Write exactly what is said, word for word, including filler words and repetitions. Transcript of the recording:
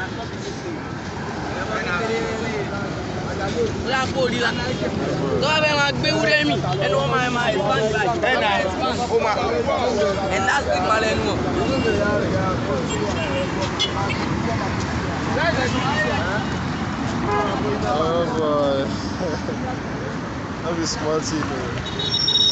La poli la. Tó bá fẹ́ máa gbé wúrẹ́ mi, ẹnu wọn máa máa expand báyìí. Ẹ nà ó máa. Elastic máa lẹnu wọn. Oh boy. That be smart, you know.